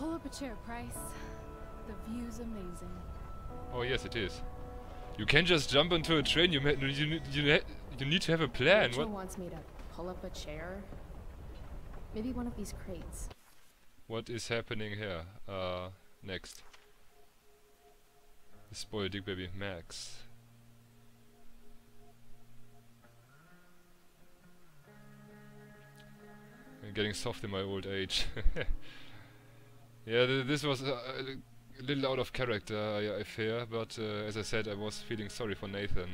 Pull up a chair, Price. The view's amazing. Oh yes, it is. You can't just jump into a train. You need to have a plan. Rachel What? wants me to pull up a chair. Maybe one of these crates. What is happening here? Next. The spoiled dick baby Max. I'm getting soft in my old age. Yeah, this was a little out of character, I fear, but as I said, I was feeling sorry for Nathan.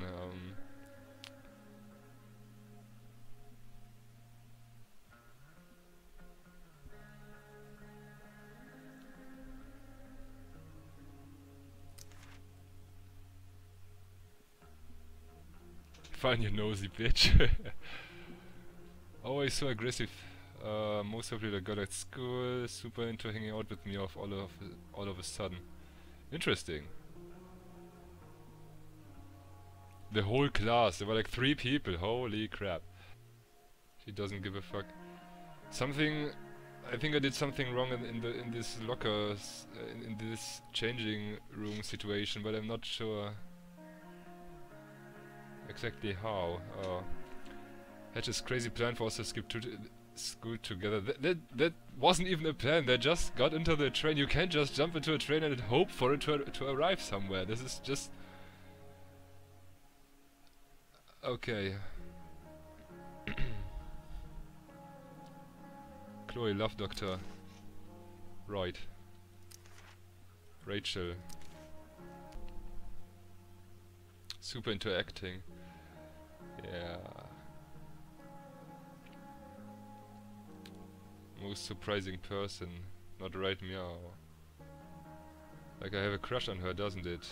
Find your nosy bitch. Always so aggressive. Most popular girl at school, super into hanging out with me all of a sudden. Interesting. The whole class, there were like 3 people, holy crap. She doesn't give a fuck. Something, I think I did something wrong in this lockers, in this changing room situation, but I'm not sure exactly how. Had this crazy plan for us to skip to school together. That wasn't even a plan. They just got into the train. You can't just jump into a train and hope for it to arrive somewhere. This is just... Okay. Chloe, love doctor. Right. Rachel. Super into acting. Yeah. Most surprising person. Not right, meow. Like I have a crush on her, doesn't it?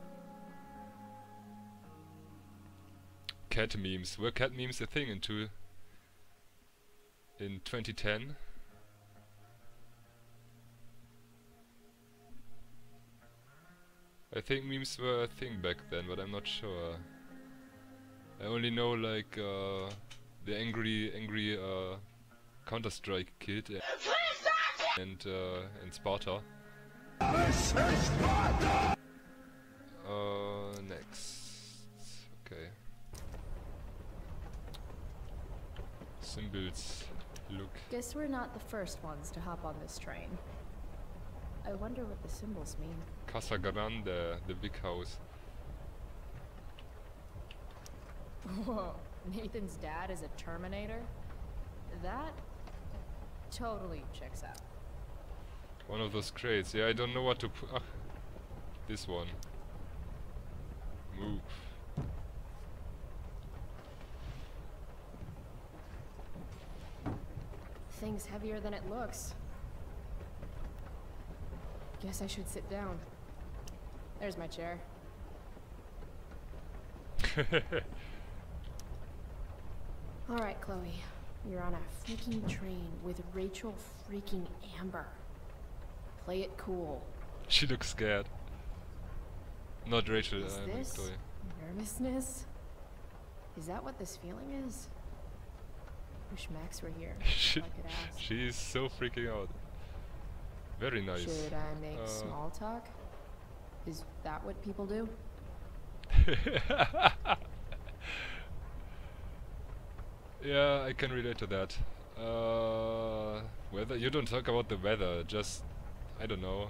Cat memes. Were cat memes a thing in 2010? I think memes were a thing back then, but I'm not sure. I only know like the angry Counter-Strike kid and Sparta. Next. Okay. Symbols. Look. Guess we're not the first ones to hop on this train. I wonder what the symbols mean. Casa Grande, the big house. Whoa, Nathan's dad is a Terminator? That totally checks out. One of those crates. Yeah, I don't know what to put. Ah, this one. Move. Thing's heavier than it looks. Guess I should sit down. There's my chair. Alright, Chloe. You're on a freaking train with Rachel freaking Amber. Play it cool. She looks scared. Not Rachel, Is I'm this Victoria. nervousness? Is that what this feeling is? Wish Max were here. She- so I could ask. She's so freaking out. Very nice. Should I make small talk? Is that what people do? Yeah, I can relate to that. Weather? You don't talk about the weather, just... I don't know.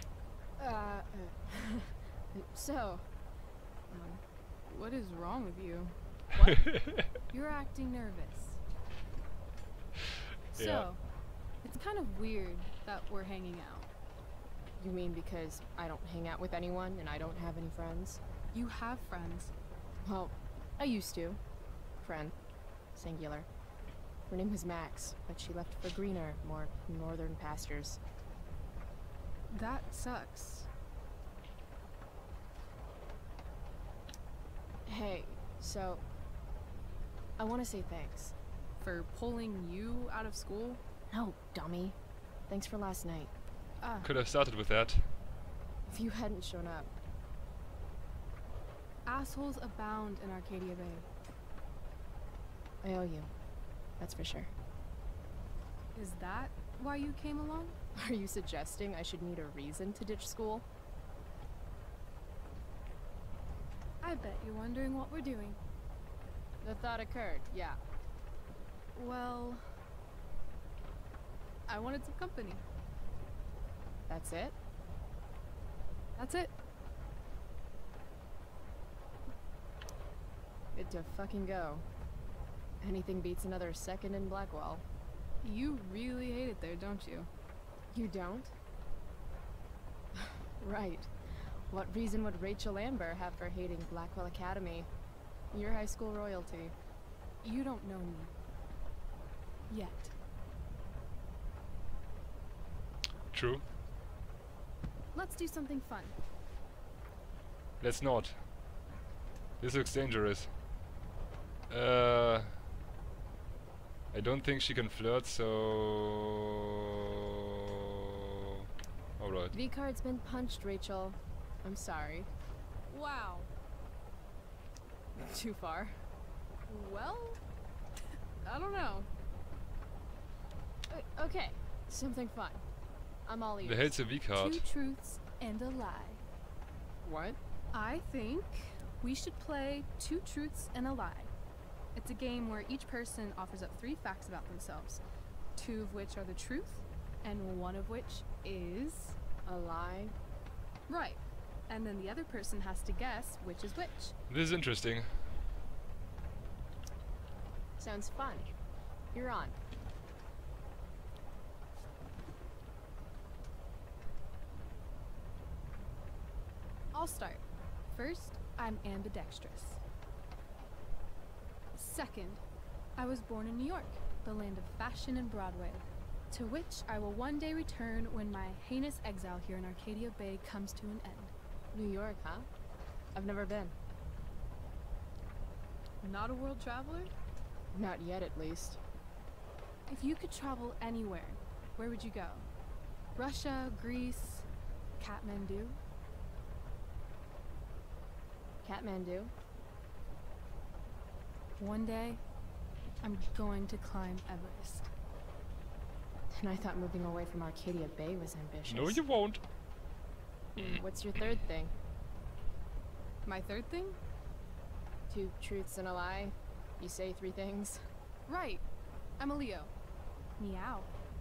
So, What is wrong with you? What? You're acting nervous. Yeah. So, it's kind of weird that we're hanging out. you mean because I don't hang out with anyone and I don't have any friends? You have friends. Well, I used to. Friend. Singular. Her name was Max, but she left for greener, more northern pastures. That sucks. Hey, so... I want to say thanks. For pulling you out of school? No, dummy. Thanks for last night. Could have started with that. If you hadn't shown up... Assholes abound in Arcadia Bay. I owe you. That's for sure. Is that why you came along? Are you suggesting I should need a reason to ditch school? I bet you're wondering what we're doing. The thought occurred, yeah. Well, I wanted some company. That's it? That's it. Good to fucking go. Anything beats another second in Blackwell. You really hate it there, don't you? You don't? Right. What reason would Rachel Amber have for hating Blackwell Academy? Your high school royalty. You don't know me. Yet. True. Let's do something fun. Let's not. This looks dangerous. I don't think she can flirt, so... Alright. V-card's been punched, Rachel. I'm sorry. Wow. Too far. Well, I don't know. Okay, something fun. I'm all ears. The hell's a V-card? 2 truths and a lie. What? I think we should play 2 truths and a lie. It's a game where each person offers up 3 facts about themselves, 2 of which are the truth, and 1 of which is A lie? right. And then the other person has to guess which is which. This is interesting. Sounds fun. You're on. I'll start. First, I'm ambidextrous. Second, I was born in New York, the land of fashion and Broadway, to which I will one day return when my heinous exile here in Arcadia Bay comes to an end. New York, huh? I've never been. Not a world traveler? Not yet, at least. If you could travel anywhere, where would you go? Russia, Greece, Kathmandu? Kathmandu? One day, I'm going to climb Everest. And I thought moving away from Arcadia Bay was ambitious. No, you won't. What's your third thing? My third thing? 2 truths and a lie? You say 3 things? Right. I'm a Leo. Meow.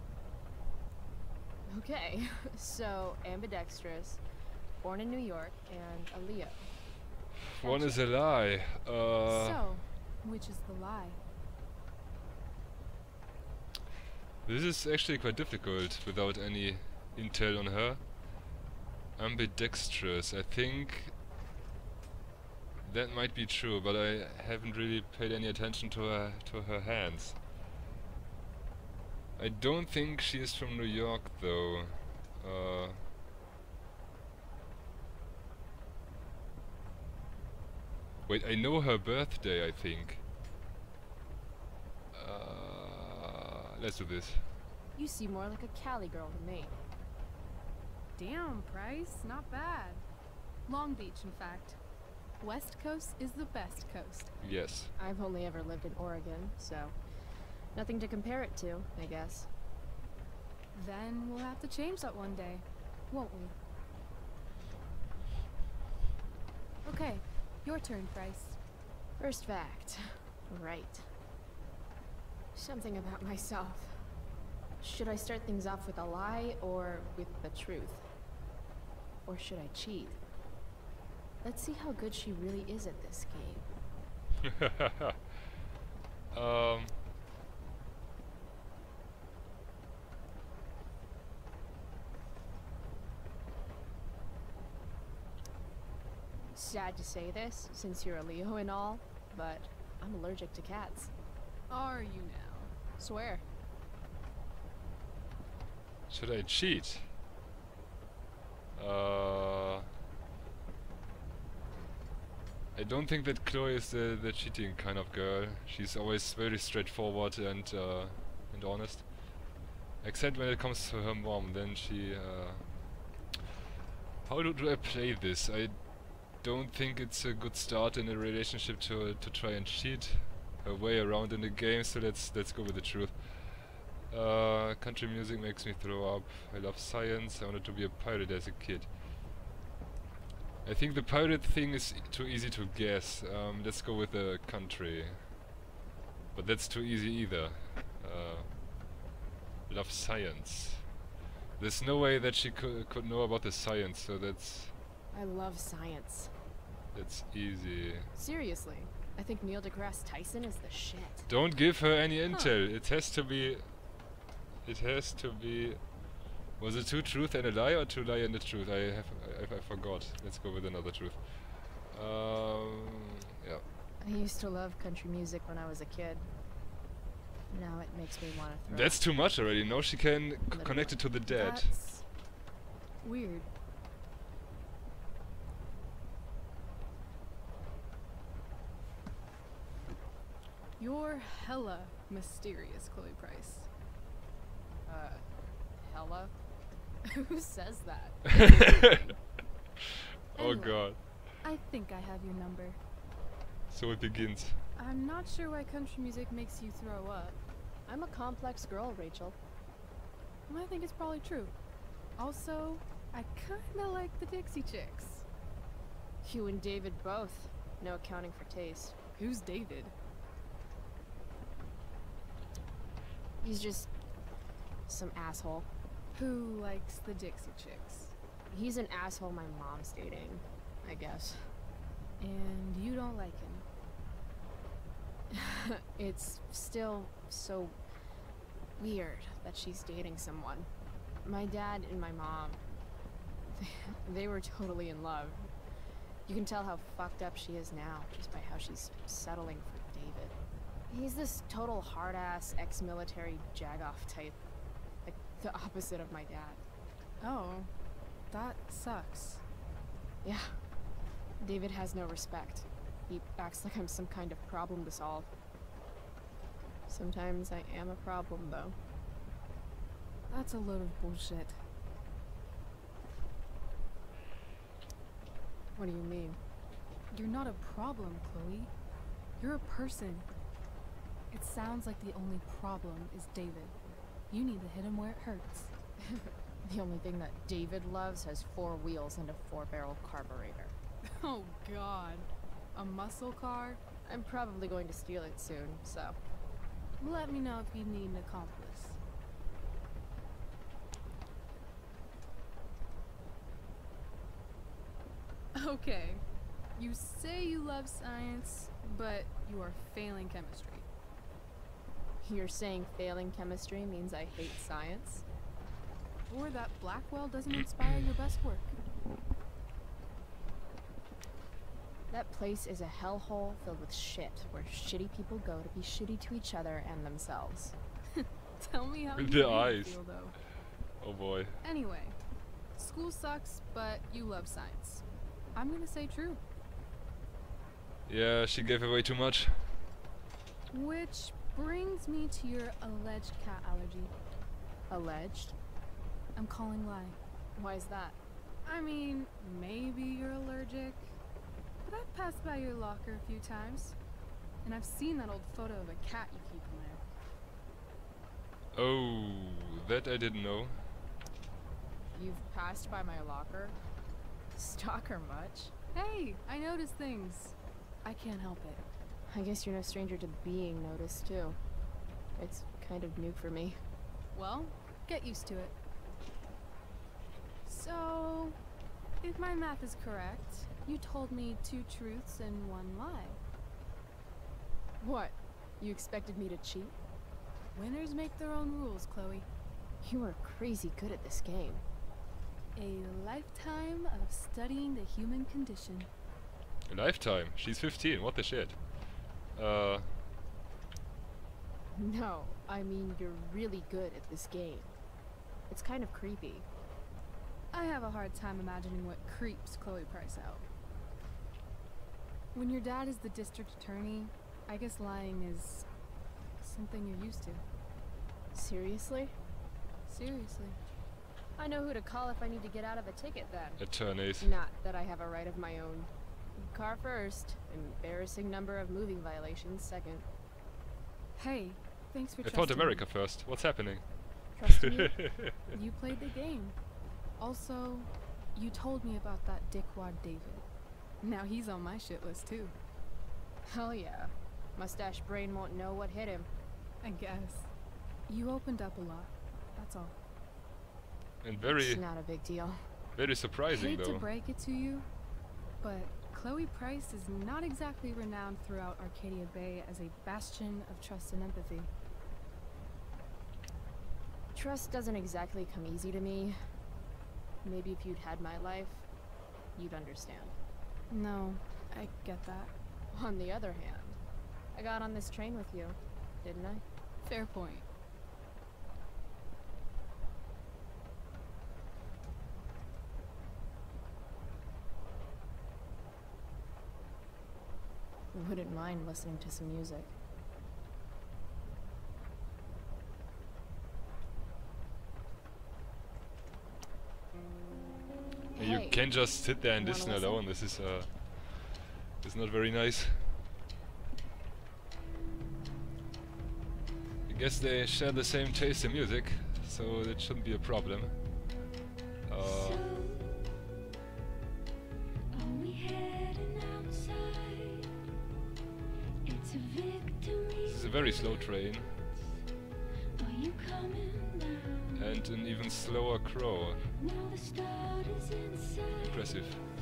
Okay, so ambidextrous, born in New York, and a Leo. One is a lie. So, which is the lie? This is actually quite difficult without any intel on her. Ambidextrous. I think that might be true, but I haven't really paid any attention to her hands. I don't think she is from New York, though. Wait, I know her birthday, I think. Let's do this. You seem more like a Cali girl to me. Damn, Price, not bad. Long Beach, in fact. West Coast is the best coast. Yes. I've only ever lived in Oregon, so nothing to compare it to, I guess. Then we'll have to change that one day, won't we? Okay, your turn, Price. First fact. Right. Something about myself. Should I start things off with a lie or with the truth? Or should I cheat? Let's see how good she really is at this game. Sad to say this, since you're a Leo and all, but I'm allergic to cats. Are you now? Swear. Should I cheat? I don't think that Chloe is the cheating kind of girl. She's always very straightforward and honest. Except when it comes to her mom, then she... How do I play this? I don't think it's a good start in a relationship to try and cheat her way around in the game, so let's go with the truth. Country music makes me throw up. I love science. I wanted to be a pirate as a kid. I think the pirate thing is too easy to guess. Let's go with the country. But that's too easy either. Love science. There's no way that she could know about the science, so that's I love science. easy. Seriously, I think Neil deGrasse Tyson is the shit. Don't give her any intel. It has to be. It has to be. Was it two truth and a lie or two lie and a truth? I forgot. Let's go with another truth. Yeah. I used to love country music when I was a kid. Now it makes me want to throw That's up. too much already. Now she can connect it to the dead. That's weird. You're hella mysterious, Chloe Price. Hella? Who says that? Oh Anyway. god. I think I have your number. So it begins. I'm not sure why country music makes you throw up. I'm a complex girl, Rachel. I think it's probably true. Also, I kinda like the Dixie Chicks. You and David both. No accounting for taste. Who's David? He's just some asshole. Who likes the Dixie Chicks? He's an asshole my mom's dating, I guess. And you don't like him. It's still so weird that she's dating someone. My dad and my mom, they were totally in love. You can tell how fucked up she is now just by how she's settling for David. He's this total hard-ass ex-military jagoff type. Like the opposite of my dad. Oh, that sucks. Yeah. David has no respect. He acts like I'm some kind of problem to solve. Sometimes I am a problem, though. That's a load of bullshit. What do you mean? You're not a problem, Chloe. You're a person. It sounds like the only problem is David. You need to hit him where it hurts. The only thing that David loves has 4 wheels and a 4-barrel carburetor. Oh god. A muscle car? I'm probably going to steal it soon, so... Let me know if you need an accomplice. Okay. You say you love science, but you are failing chemistry. You're saying failing chemistry means I hate science? Or that Blackwell doesn't inspire your best work. That place is a hellhole filled with shit, where shitty people go to be shitty to each other and themselves. Tell me how With you the really eyes. feel, though. Oh boy. Anyway, school sucks, but you love science. I'm gonna say true. Yeah, she gave away too much. Which brings me to your alleged cat allergy. Alleged? I'm calling lie. Why is that? I mean, maybe you're allergic, but I've passed by your locker a few times, and I've seen that old photo of a cat you keep in there. Oh, that I didn't know. You've passed by my locker? Stalker much? Hey, I notice things. I can't help it. I guess you're no stranger to being noticed, too. It's kind of new for me. Well, get used to it. So, if my math is correct, you told me 2 truths and 1 lie. What? You expected me to cheat? Winners make their own rules, Chloe. You are crazy good at this game. A lifetime of studying the human condition. A lifetime. She's 15. What the shit? No, I mean you're really good at this game. It's kind of creepy. I have a hard time imagining what creeps Chloe Price out. When your dad is the district attorney, I guess lying is something you're used to. Seriously? Seriously. I know who to call if I need to get out of a ticket then. Attorneys. Not that I have a right of my own. Car first, embarrassing number of moving violations second. Hey, Thanks for I thought trusting America me. first. What's happening? Trust me? You played the game. Also, you told me about that dickwad David. Now he's on my shit list too. Hell yeah. Mustache Brain won't know what hit him. I guess. You opened up a lot. That's all. And It's not a big deal. very I surprising hate to though. break it to you, but Chloe Price is not exactly renowned throughout Arcadia Bay as a bastion of trust and empathy. Trust doesn't exactly come easy to me. Maybe if you'd had my life, you'd understand. No, I get that. On the other hand, I got on this train with you, didn't I? Fair point. Wouldn't mind listening to some music. You Hey, can't just sit there and wanna listen listen? alone. This is not very nice. I guess they share the same taste in music, so it shouldn't be a problem. This is a very slow train. And an even slower crow. Impressive.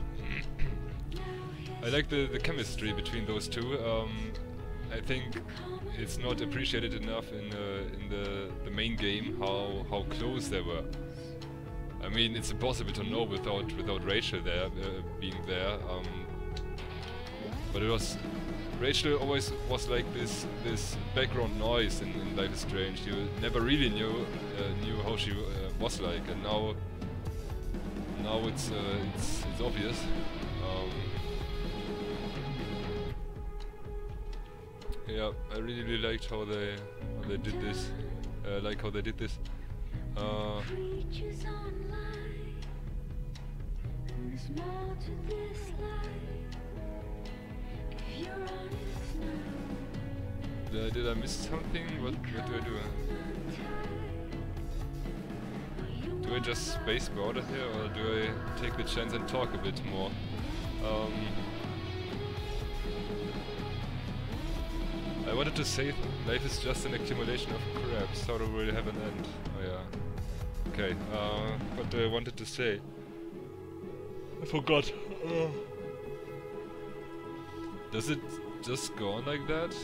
I like the chemistry between those two. I think it's not appreciated enough in the main game how close they were. I mean, it's impossible to know without Rachel there being there. But it was Rachel always was like this background noise in Life is Strange. You never really knew how she was like, and now it's obvious. Yeah, I really liked how they did this. I like how they did this. Did I miss something? What do I do? Do I just space border here, or do I take the chance and talk a bit more? I wanted to say life is just an accumulation of crap, so it will have an end. Oh yeah. Okay, what I wanted to say. I forgot. Does it just go on like that?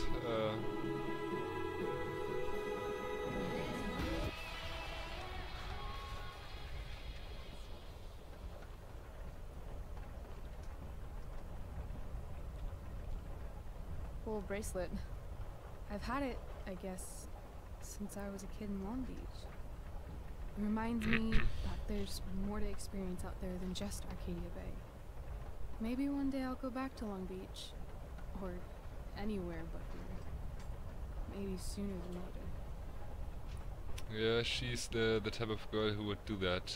Cool bracelet. I've had it, I guess, since I was a kid in Long Beach. It reminds me that there's more to experience out there than just Arcadia Bay. Maybe one day I'll go back to Long Beach. Or anywhere but here. Maybe sooner than later. Yeah, she's the type of girl who would do that.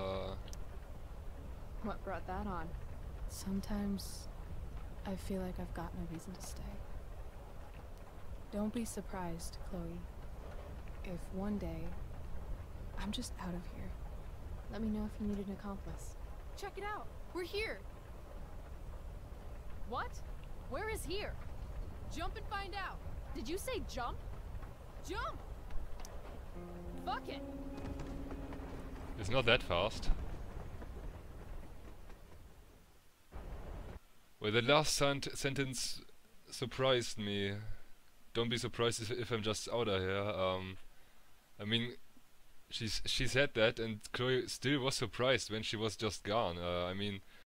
What brought that on? Sometimes I feel like I've got no reason to stay. Don't be surprised, Chloe, if one day I'm just out of here. Let me know if you need an accomplice. Check it out! We're here! What? Where is here? Jump and find out. Did you say jump? Jump! Fuck it! It's not that fast. Well, the last sentence surprised me. Don't be surprised if I'm just out of here. I mean, she said that, and Chloe still was surprised when she was just gone. I mean,